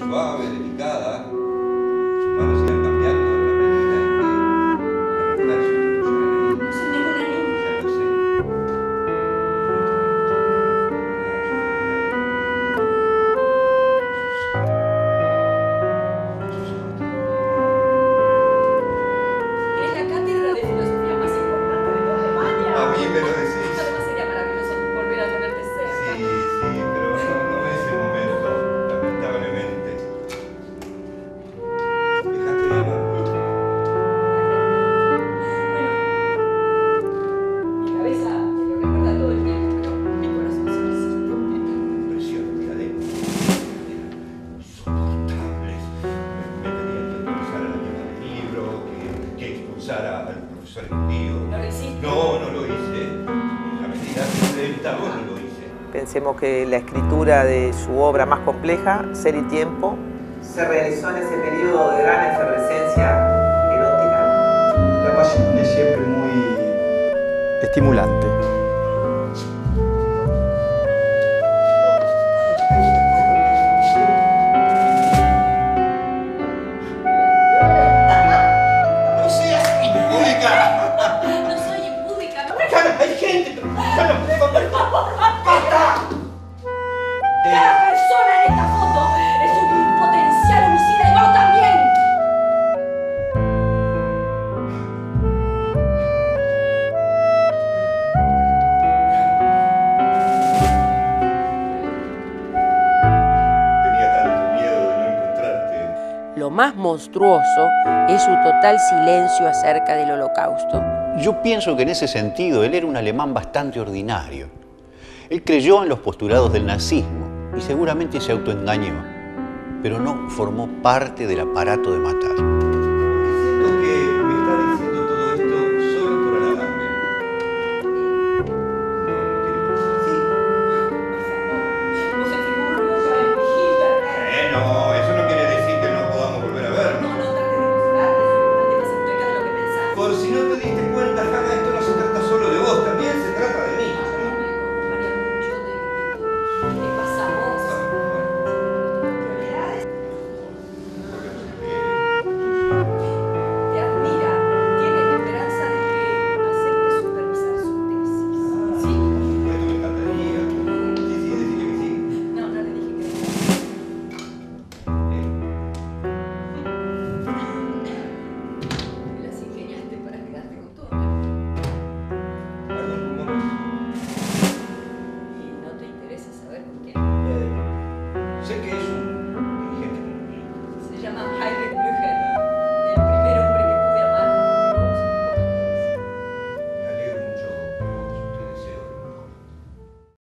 suave, delicada, sus manos iban cambiando a la medida en que la mujer sustituyó a la niña. No soy ninguna niña. Ya lo sé. Es la cátedra de filosofía más importante de toda Alemania. A mí me lo decís. Además sería maravilloso volver a tenerte cerca. Sí, pero no es el momento, lamentablemente. Dejaste de llevar. Bueno, mi cabeza me lo recuerda todo el tiempo, pero mi corazón se resiste. Presión, cadena. Insoportables. Me pedían que expulsara a la niña del libro, que expulsara al profesor judío. ¿No lo hiciste? No, no lo hice. En la medida que intentaba, no lo hice. Pensemos que la escritura de su obra más compleja, Ser y Tiempo, se realizó en ese periodo de gran efervescencia erótica. La pasión es siempre muy estimulante. ¡No seas impúdica! No soy impúdica, no me... ¡Jana, hay gente! ¡Jana, por favor! ¡Basta! Cada persona en esta foto es un potencial homicida y vos también. Tenía tanto miedo de no encontrarte. Lo más monstruoso es su total silencio acerca del Holocausto. Yo pienso que en ese sentido él era un alemán bastante ordinario. Él creyó en los postulados del nazismo y seguramente se autoengañó, pero no formó parte del aparato de matar.